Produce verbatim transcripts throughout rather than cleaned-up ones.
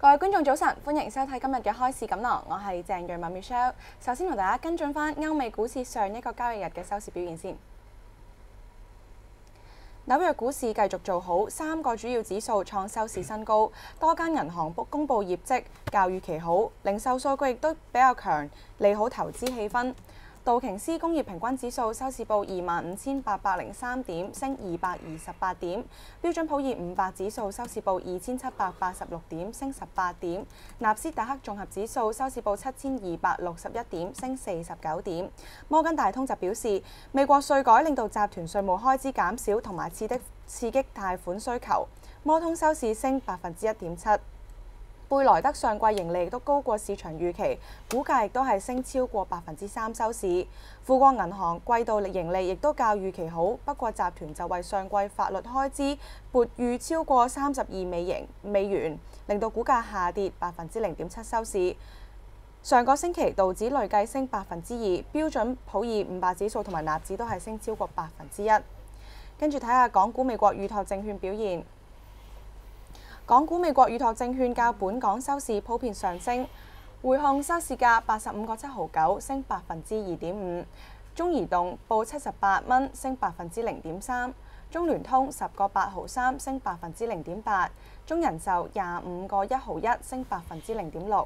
位觀眾早晨，歡迎收睇今日嘅開市錦囊，我係鄭瑞文 Michelle。首先同大家跟進翻歐美股市上一個交易日嘅收市表現先。紐約股市繼續做好，三個主要指數創收市新高，多間銀行公布業績較預期好，零售數據亦都比較強，利好投資氣氛。道瓊斯工業平均指數收市報二萬五千八百零三點，升二百二十八點；標準普爾五百指數收市報二千七百八十六點，升十八點；納斯達克綜合指數收市報七千二百六十一點，升四十九點。摩根大通就表示，美國稅改令到集團稅務開支減少，同埋刺激刺激貸款需求。摩通收市升百分之一點七。貝萊德上季盈利亦都高過市場預期，股價亦都係升超過百分之三收市。富國銀行季度盈利亦都較預期好，不過集團就為上季法律開支撥預超過三十二美元美元，令到股價下跌百分之零點七收市。上個星期道指累計升百分之二，標準普爾五百指數同埋納指都係升超過百分之一。跟住睇下港股美國預託證券表現。港股美國預託證券較本港收市普遍上升，匯控收市價八十五個七毫九，升百分之二點五；中移動報七十八蚊，升百分之零點三；中聯通十個八毫三，升百分之零點八；中人壽廿五個一毫一，升百分之零點六。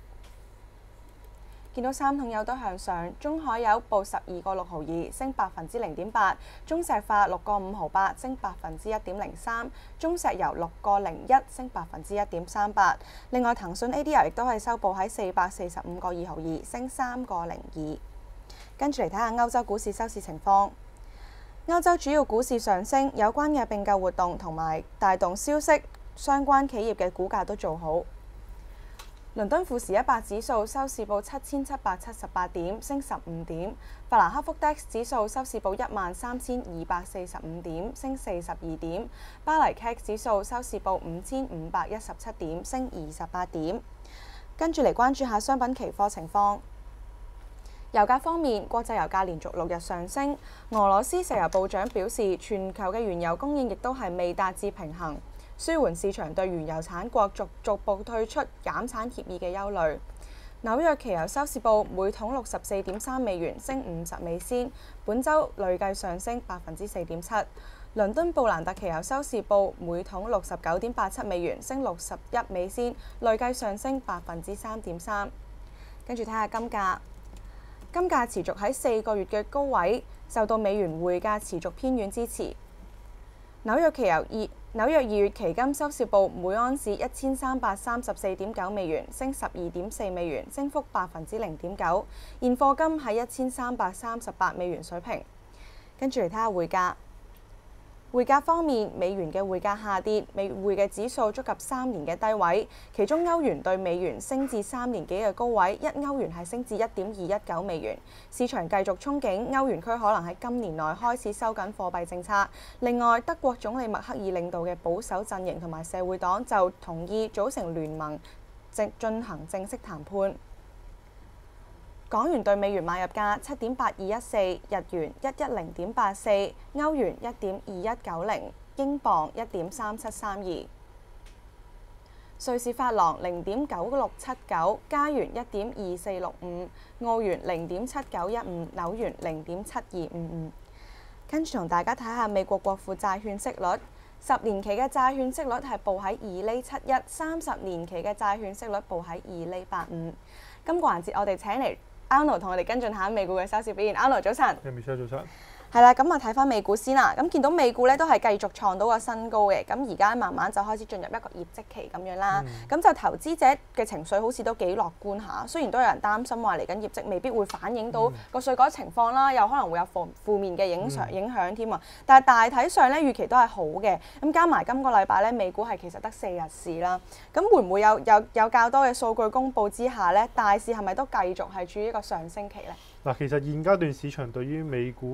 見到三桶油都向上，中海油報十二個六毫二，升百分之零點八；中石化六個五毫八，升百分之一點零三；中石油六個零一，升百分之一點三八。另外，騰訊 A D R 亦都係收報喺四百四十五個二毫二，升三個零二。跟住嚟睇下歐洲股市收市情況。歐洲主要股市上升，有關嘅併購活動同埋帶動消息，相關企業嘅股價都做好。倫敦富時一百指數收市報七千七百七十八點，升十五點；法蘭克福 D A X 指數收市報一萬三千二百四十五點，升四十二點；巴黎 C A C 指數收市報五千五百一十七點，升二十八點。跟住嚟關注下商品期貨情況。油價方面，國際油價連續六日上升。俄羅斯石油部長表示，全球嘅原油供應亦都係未達至平衡，舒緩市場對原油產國逐逐步退出減產協議嘅憂慮。紐約期油收市報每桶六十四點三美元，升五十美仙，本週累計上升百分之四點七。倫敦布蘭特期油收市報每桶六十九點八七美元，升六十一美仙，累計上升百分之三點三。跟住睇下金價，金價持續喺四個月嘅高位，受到美元匯價持續偏軟支持。紐約期油二紐約二月期金收市報每盎司一千三百三十四點九美元，升十二點四美元，升幅百分之零點九。現貨金喺一千三百三十八美元水平。跟住嚟睇下匯價。匯價方面，美元嘅匯價下跌，美匯嘅指數觸及三年嘅低位，其中歐元對美元升至三年幾嘅高位，一歐元係升至一點二一九美元。市場繼續憧憬歐元區可能喺今年內開始收緊貨幣政策。另外，德國總理默克爾領導嘅保守陣營同埋社會黨就同意組成聯盟，正進行正式談判。港元對美元買入價七點八二一四，日元一一零點八四，歐元一點二一九零，英鎊一點三七三二，瑞士法郎零點九六七九，加元一點二四六五，澳元零點七九一五，紐元零點七二五五。跟住同大家睇下美國國庫債券息率，十年期嘅債券息率係報喺二厘七一，三十年期嘅債券息率報喺二厘八五。今個環節我哋請嚟Arnold 同我哋跟進下美股嘅收市表現。Arnold 早晨。 Michelle 早晨。 係啦，咁啊睇翻美股先啦。咁見到美股咧都係繼續創到個新高嘅。咁而家慢慢就開始進入一個業績期咁樣啦。咁、嗯、就投資者嘅情緒好似都幾樂觀下。雖然都有人擔心話嚟緊業績未必會反映到個稅改情況啦，又可能會有負負面嘅影響影響添啊。但係大體上咧預期都係好嘅。咁加埋今個禮拜咧，美股係其實得四日市啦。咁會唔會有有有較多嘅數據公佈之下咧，大市係咪都繼續係處於一個上升期咧？ 嗱，其實現階段市場對於美股嗰個業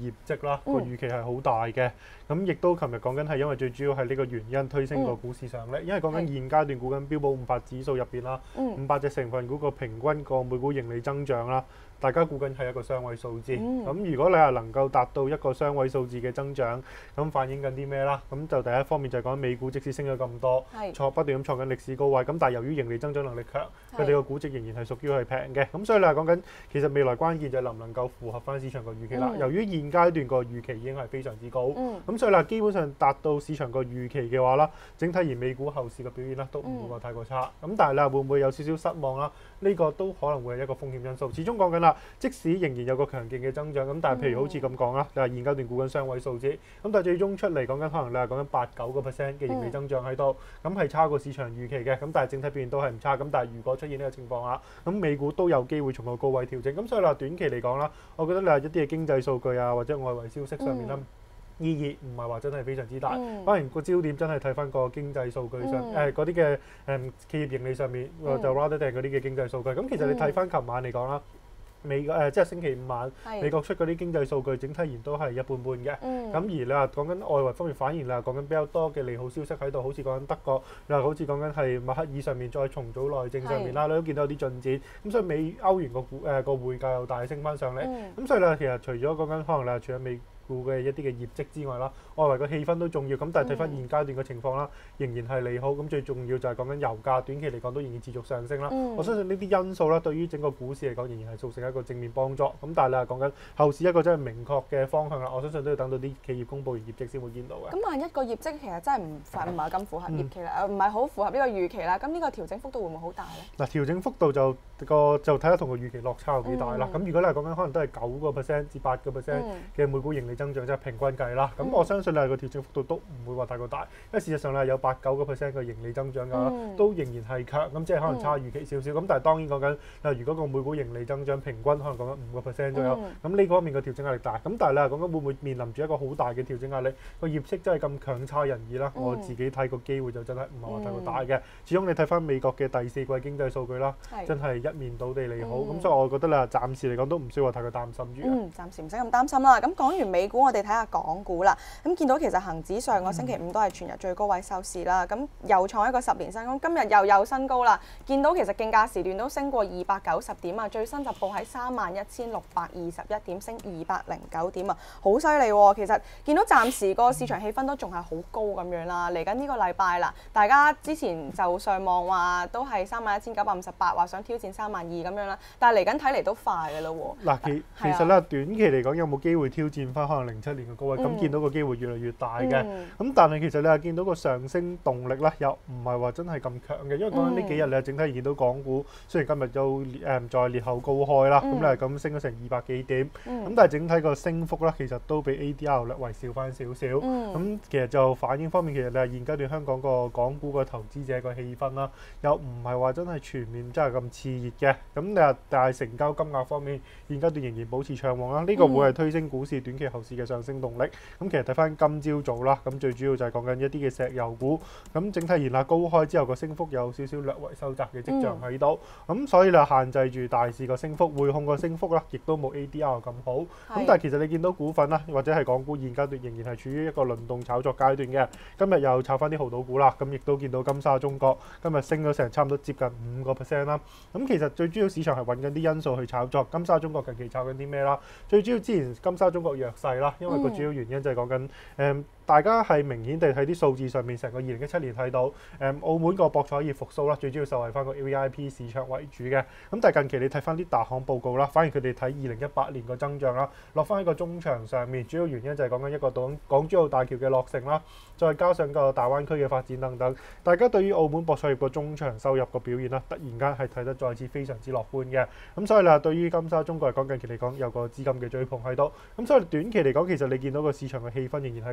業績啦，個、 嗯、 預期係好大嘅。咁亦都琴日講緊係因為最主要係呢個原因推升個股市上咧，嗯、因為講緊現階段估緊標普五百指數入邊啦，五百隻成分股個平均個每股盈利增長啦。大家估緊係一個雙位數字，咁、嗯、如果你係能夠達到一個雙位數字嘅增長，咁反映緊啲咩啦？咁就第一方面就係講美股即使升咗咁多，創不斷咁創緊歷史高位，咁但係由於盈利增長能力強，佢哋個估值仍然係屬於係平嘅，咁所以你係講緊其實未來關鍵就係能唔能夠符合翻市場個預期啦。嗯、由於現階段個預期已經係非常之高，咁、嗯、所以啦基本上達到市場個預期嘅話啦，整體而美股後市嘅表現啦都唔會話太過差。咁、嗯、但係你話會唔會有少少失望啦？呢、這個都可能會係一個風險因素。始終講緊啦。即使仍然有個強勁嘅增長，咁但係譬如好似咁講啦，你話現階段估緊雙位數字，咁但係最終出嚟講緊可能你係講緊八九個 percent 嘅盈利增長喺度，咁係差過市場預期嘅，咁但係整體表現都係唔差。咁但係如果出現呢個情況下，咁美股都有機會從個高位調整。咁所以你話短期嚟講啦，我覺得你話一啲嘅經濟數據啊或者外圍消息上面啦，意義唔係話真係非常之大，嗯、反而個焦點真係睇翻個經濟數據上，誒嗰啲嘅誒企業盈利上面，嗯、就 rather than 嗰啲嘅經濟數據。咁其實你睇翻琴晚嚟講啦。美誒、呃、即係星期五晚，是美國出嗰啲經濟數據，整體而言都係一般般嘅。咁、嗯、而你話講緊外圍方面，反而你話講緊比較多嘅利好消息喺度，好似講緊德國，你話好似講緊係默克爾上面再重組內政上面啦，是你都見到有啲進展。咁所以美歐元個股誒個匯價又大升翻上嚟。咁、嗯、所以咧，其實除咗講緊可能你話除咗美嘅一啲嘅業績之外啦，外圍個氣氛都重要，咁但係睇翻現階段嘅情況啦，仍然係利好。咁最重要就係講緊油價短期嚟講都仍然持續上升啦。嗯、我相信呢啲因素啦，對於整個股市嚟講仍然係造成一個正面幫助。咁但係你係講緊後市一個真係明確嘅方向啦，我相信都要等到啲企業公佈完業績先會見到嘅。咁萬一個業績其實真係唔唔係咁符合預期啦，唔係好符合呢個預期啦，咁呢個調整幅度會唔會好大咧？嗱， 調整幅度就個就睇下同個預期落差有幾大啦。咁、嗯、如果你係講緊可能都係九個 percent 至八個 percent 嘅每股盈利增長，即係平均計啦。咁、嗯、我相信咧個調整幅度都唔會話太過大，因為事實上咧有八九個 percent 嘅盈利增長㗎，嗯、都仍然係強。咁即係可能差預期少少。咁、嗯、但係當然講緊嗱，如果個每股盈利增長平均可能講緊五個 percent 左右，咁呢、嗯、方面嘅調整壓力大。咁但係咧講緊會唔會面臨住一個好大嘅調整壓力？個業績真係咁強差人意啦。嗯、我自己睇個機會就真係唔係話太過大嘅。嗯、始終你睇翻美國嘅第四季經濟數據啦，是真係一面倒地利好。咁、嗯、所以我覺得咧，暫時嚟講都唔需要話太過擔心住。 嗯，暫時唔使咁擔心啦。咁講完美股，我哋睇下港股啦。咁見到其實恒指上個星期五都係全日最高位收市啦。咁、嗯、又創一個十年新高，今日又有新高啦。見到其實競價時段都升過二百九十點啊，最新就報喺三萬一千六百二十一點，升二百零九點啊，好犀利喎！其實見到暫時個市場氣氛都仲係好高咁樣啦。嚟緊呢個禮拜啦，大家之前就上望話都係三萬一千九百五十八，話想挑戰三萬二咁樣啦。但係嚟緊睇嚟都快㗎啦喎。 嗱，其其實咧短期嚟講有冇機會挑戰翻可能零七年嘅高位？咁、嗯、見到個機會越嚟越大嘅。咁、嗯、但係其實你係見到個上升動力咧，又唔係話真係咁強嘅。因為講緊呢幾日你係整體見到港股雖然今日又誒再裂口高開啦，咁、嗯、你係咁升咗成二百幾點，咁、嗯、但係整體個升幅咧其實都比 A D R 略為少翻少少。咁、嗯、其實就反映方面，其實你係現階段香港個港股個投資者個氣氛啦，又唔係話真係全面真係咁熾熱嘅。咁你話但係成交金額方面，現階段仍然保持暢旺啦。呢、這個會係推升股市短期後市嘅上升動力。咁其實睇翻今朝早啦，咁最主要就係講緊一啲嘅石油股。咁整體而家高開之後個升幅有少少略為收窄嘅跡象喺度。咁、嗯、所以咧限制住大市個升幅，匯控個升幅啦，亦都冇 A D R 咁好。咁是但係其實你見到股份啦，或者係港股現階段仍然係處於一個輪動炒作階段嘅。今日又炒翻啲濠賭股啦，咁亦都見到金沙中國今日升咗成差唔多接近五個 percent 啦。咁其實最主要市場係揾緊啲因素去炒作。金沙中國近期炒緊啲咩啦？最主要之前金沙中國弱勢啦，因為個主要原因就係講緊誒。嗯大家係明顯地喺啲數字上面，成個二零一七年睇到，誒、嗯、澳門個博彩業復甦啦，最主要受惠翻個 V I P 市場為主嘅。咁但係近期你睇翻啲大行報告啦，反而佢哋睇二零一八年個增長啦，落翻喺個中長上面，主要原因就係講緊一個港港珠澳大橋嘅落成啦，再加上個大灣區嘅發展等等，大家對於澳門博彩業個中長收入個表現啦，突然間係睇得再次非常之樂觀嘅。咁所以啦，對於金沙中國嚟講，近期嚟講有個資金嘅追捧喺度。咁所以短期嚟講，其實你見到個市場嘅氣氛仍然係咁良好。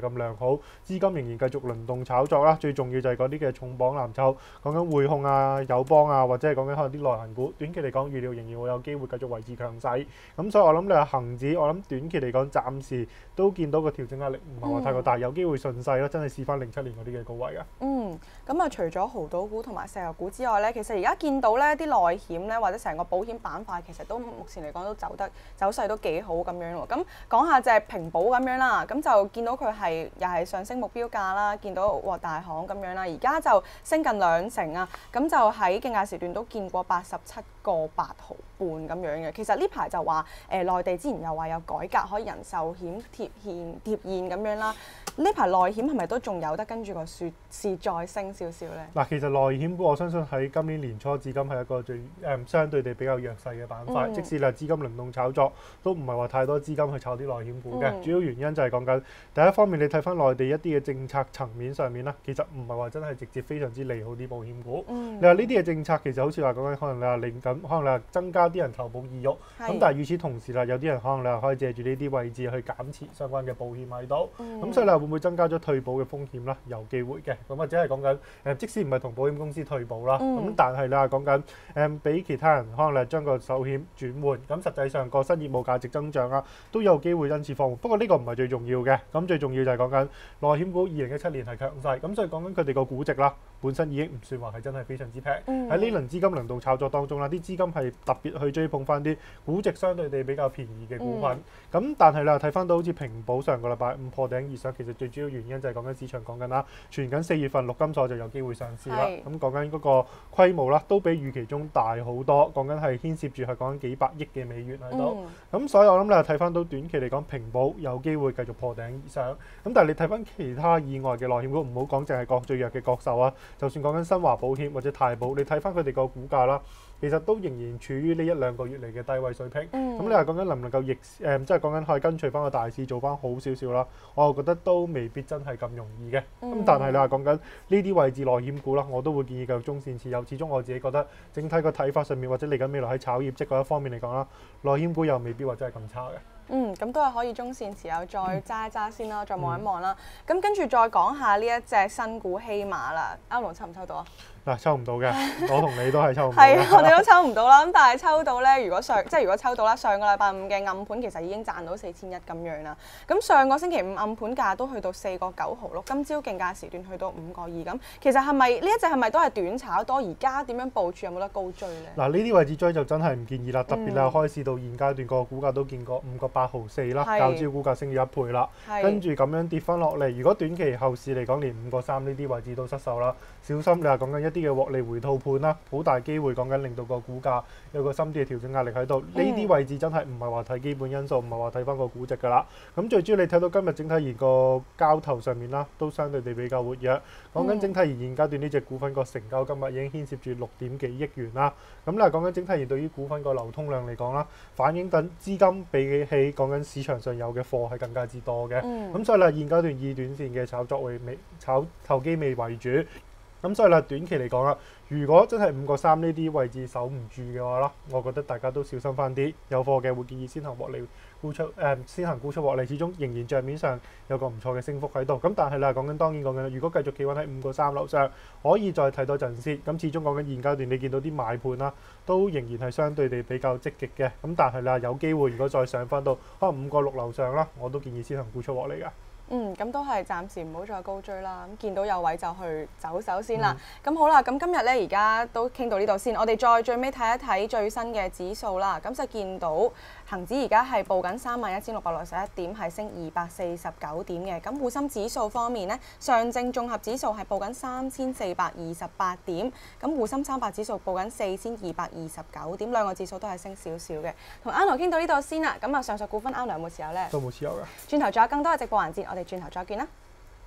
好，資金仍然繼續輪動炒作啦。最重要就係嗰啲嘅重磅藍籌，講緊匯控啊、友邦啊，或者係講緊可能啲內銀股，短期嚟講預料仍然會有機會繼續維持強勢。咁所以我諗你話恆指，我諗短期嚟講暫時都見到個調整壓力唔係話太過大，有機會順勢咯，真係試翻零七年嗰啲嘅高位啊。 嗯，咁啊，除咗豪賭股同埋石油股之外咧，其實而家見到咧啲內險咧或者成個保險板塊，其實都目前嚟講都走得走勢都幾好咁樣喎。咁講下隻平保咁樣啦，咁就見到佢係又係上升目標價啦，見到哇大行咁樣啦，而家就升近兩成啊，咁就喺競價時段都見過八十七個八毫半咁樣嘅。其實呢排就話誒、呃、內地之前又話有改革可以人壽險貼現貼現咁樣啦，呢排內險係咪都仲有得跟住個市市再升少少咧？ 嗱，其實內險股我相信喺今年年初至今係一個最誒、嗯、相對地比較弱勢嘅板塊，嗯、即使你係資金輪動炒作，都唔係話太多資金去炒啲內險股嘅。嗯、主要原因就係講緊第一方面，你睇翻內地一啲嘅政策層面上面啦，其實唔係話真係直接非常之利好啲保險股。嗯、你話呢啲嘅政策其實好似話講緊，可能你話令緊，可能你話增加啲人投保意欲，咁是但係與此同時啦，有啲人可能你話可以借住呢啲位置去減持相關嘅保險喺度，咁、嗯、所以你話會唔會增加咗退保嘅風險啦？有機會嘅，咁或者係講緊誒，即使唔係同保險公司退保啦，咁、嗯、但係你話講緊誒，俾其他人可能你係將個壽險轉換，咁實際上個新業務價值增長啊，都有機會因此放緩。不過呢個唔係最重要嘅，咁最重要就係講緊內險股二零一七年係強勢，咁所以講緊佢哋個估值啦，本身已經唔算話係真係非常之平。喺呢、嗯、輪資金輪動炒作當中啦，啲資金係特別去追捧翻啲估值相對地比較便宜嘅股份。咁、嗯、但係你話睇翻到好似平保上個禮拜五破頂而上，其實最主要原因就係講緊市場講緊啦，傳緊四月份陸金所就有機會上市啦。咁講緊嗰個規模啦，都比預期中大好多。講緊係牽涉住係講緊幾百億嘅美元喺度。咁、嗯、所以我諗你話睇翻到短期嚟講，平保有機會繼續破頂而上。咁但係你睇翻其他以外嘅內險股，唔好講淨係國最弱嘅國壽啊，就算講緊新華保險或者太保，你睇翻佢哋個股價啦，其實都仍然處於呢一兩個月嚟嘅低位水平。咁、嗯、你話講緊能唔能夠逆誒，即係講緊可以跟隨翻個大市做翻好少少啦？我又覺得都未必真係咁容易嘅。咁、嗯、但係你話講緊呢啲位置內險股啦，我都會建議繼續中線持有。始終我自己覺得整體個睇法上面或者嚟緊未來喺炒業績嗰一方面嚟講啦，內險股又未必話真係咁差嘅。 嗯，咁都係可以中線持有，再揸一揸先啦，再望一望啦。咁、嗯、跟住再講下呢一隻新股希瑪啦，歐龍抽唔抽到啊？嗱， 抽唔到嘅，我同你都係抽唔到。 係啊，我哋都抽唔到啦。咁但係抽到咧，如果上即係如果抽到啦，上個禮拜五嘅暗盤其實已經賺到四千一咁樣啦。咁上個星期五暗盤價都去到四個九毫六，今朝競價時段去到五個二咁。其實係咪呢一隻係咪都係短炒多？而家點樣部署有冇得高追咧？嗱， 呢啲位置追就真係唔建議啦。特別係開市到現階段個股價都見過五個八毫四啦，較招股價升咗一倍啦。跟住咁樣跌翻落嚟，如果短期後市嚟講，連五個三呢啲位置都失守啦，小心你話講緊一啲嘅獲利回吐盤啦，好大機會講緊令到個股價有個深啲嘅調整壓力喺度。呢啲、嗯、位置真係唔係話睇基本因素，唔係話睇翻個估值㗎啦。咁最主要你睇到今日整體而個交投上面啦，都相對地比較活躍。講緊整體而現階段呢隻股份個成交今日已經牽涉住六點幾億元啦。咁你講緊整體而對於股份個流通量嚟講啦，反映緊資金比起講緊市場上有嘅貨係更加之多嘅。咁、嗯、所以咧現階段以短線嘅炒作為未炒投機味為主。咁所以啦，短期嚟講啦，如果真係五個三呢啲位置守唔住嘅話啦，我覺得大家都小心翻啲。有貨嘅會建議先行獲利沽出，誒、呃、先行沽出獲利，始終仍然帳面上有個唔錯嘅升幅喺度。咁但係啦，講緊當然講緊，如果繼續企穩喺五個三樓上，可以再睇多陣先。咁始終講緊現階段，你見到啲買盤啦，都仍然係相對地比較積極嘅。咁但係啦，有機會如果再上翻到可能五個六樓上啦，我都建議先行沽出獲利㗎。 嗯，咁都係暫時唔好再高追啦。咁見到有位就去走手先啦。咁、嗯、好啦，咁今日咧而家都傾到呢度先。我哋再最尾睇一睇最新嘅指數啦。咁就見到恒指而家係報緊三萬一千六百六十一點，係升二百四十九點嘅。咁滬深指數方面呢，上證綜合指數係報緊三千四百二十八點，咁滬深三百指數報緊四千二百二十九點，兩個指數都係升少少嘅。同 Arnold 傾到呢度先啦。咁啊，上述股份 Arnold 有冇持有呢？ 都冇持有㗎。 轉頭仲有更多嘅直播環節，我哋轉頭再見啦。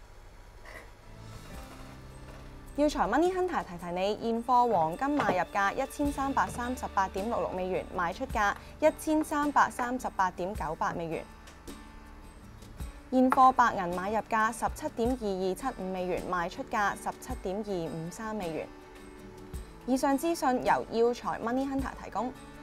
耀才 Money Hunter 提提你，現貨黃金買入價一千三百三十八點六六美元，賣出價一千三百三十八點九八美元。現貨白銀買入價十七點二二七五美元，賣出價十七點二五三美元。以上資訊由耀才 Money Hunter 提供。